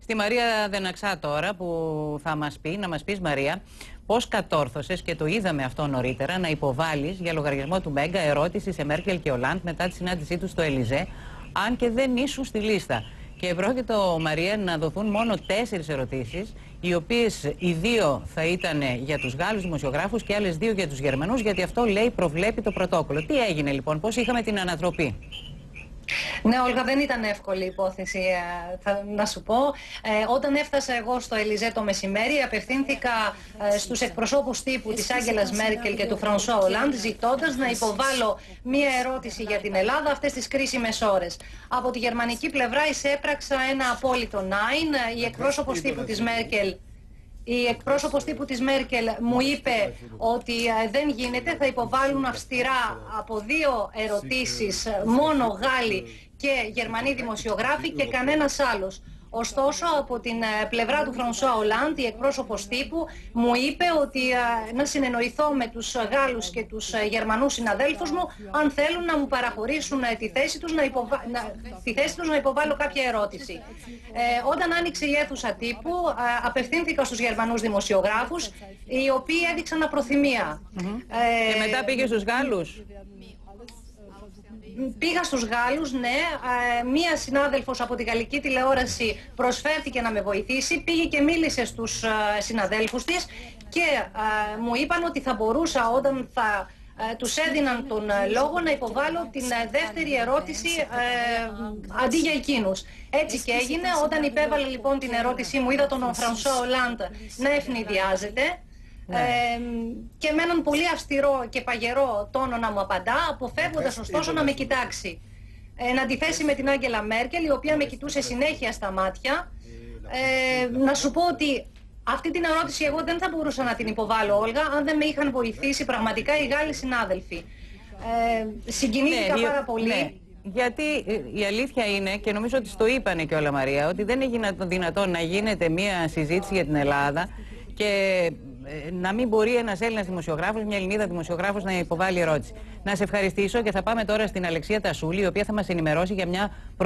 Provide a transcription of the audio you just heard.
Στη Μαρία Δεναξά τώρα που θα μας πει, να μας πεις Μαρία, πώς κατόρθωσες, και το είδαμε αυτό νωρίτερα, να υποβάλεις για λογαριασμό του Μέγκα ερώτηση σε Μέρκελ και Ολάντ μετά τη συνάντησή τους στο Ελιζέ, αν και δεν ήσουν στη λίστα. Και πρόκειτο, Μαρία, να δοθούν μόνο 4 ερωτήσεις, οι οποίες οι 2 θα ήταν για τους Γάλλους δημοσιογράφους και άλλες 2 για τους Γερμανούς, γιατί αυτό λέει προβλέπει το πρωτόκολλο. Τι έγινε λοιπόν, πώς είχαμε την ανατροπή? Ναι, Όλγα, δεν ήταν εύκολη η υπόθεση, να σου πω. Όταν έφτασα εγώ στο Ελιζέ το μεσημέρι, απευθύνθηκα στους εκπροσώπους τύπου της Άγγελας Μέρκελ και του Φρανσουά Ολάντ, ζητώντας να υποβάλω μία ερώτηση για την Ελλάδα αυτές τις κρίσιμες ώρες. Από τη γερμανική πλευρά εισέπραξα ένα απόλυτο νάιν. Η εκπρόσωπος τύπου της Μέρκελ μου είπε ότι δεν γίνεται, θα υποβάλουν αυστηρά από 2 ερωτήσεις μόνο Γάλλοι και Γερμανοί δημοσιογράφοι και κανένας άλλος. Ωστόσο, από την πλευρά του Φρανσουά Ολάντ, η εκπρόσωπος τύπου μου είπε ότι να συνεννοηθώ με τους Γάλλους και τους Γερμανούς συναδέλφους μου αν θέλουν να μου παραχωρήσουν τη θέση τους να υποβάλω κάποια ερώτηση. Όταν άνοιξε η αίθουσα τύπου, απευθύνθηκα στους Γερμανούς δημοσιογράφους, οι οποίοι έδειξαν απροθυμία. Και μετά πήγε στους Γάλλους. Πήγα στους Γάλλους, ναι. Μία συνάδελφος από τη γαλλική τηλεόραση προσφέρθηκε να με βοηθήσει. Πήγε και μίλησε στους συναδέλφους της και μου είπαν ότι θα μπορούσα, όταν θα τους έδιναν τον λόγο, να υποβάλω την δεύτερη ερώτηση αντί για εκείνους. Έτσι και έγινε. Όταν υπέβαλε λοιπόν την ερώτησή μου, είδα τον Φρανσουά Ολάντ να ευνηδιάζεται. Και με έναν πολύ αυστηρό και παγερό τόνο να μου απαντά, αποφεύγοντας ωστόσο να με κοιτάξει. Να αντιθέσει με την Άγγελα Μέρκελ, η οποία με κοιτούσε συνέχεια στα μάτια. Να σου πω ότι αυτή την ερώτηση εγώ δεν θα μπορούσα να την υποβάλω, Όλγα, αν δεν με είχαν βοηθήσει πραγματικά οι Γάλλοι συνάδελφοι. Συγκινήθηκα πάρα πολύ. Ναι. Γιατί η αλήθεια είναι, και νομίζω ότι στο είπανε και όλα, Μαρία, ότι δεν έγινε δυνατόν να γίνεται μία συζήτηση για την Ελλάδα και να μην μπορεί ένας Έλληνας δημοσιογράφος, μια Ελληνίδα δημοσιογράφος να υποβάλει ερώτηση. Να σε ευχαριστήσω και θα πάμε τώρα στην Αλεξία Τασούλη, η οποία θα μας ενημερώσει για μια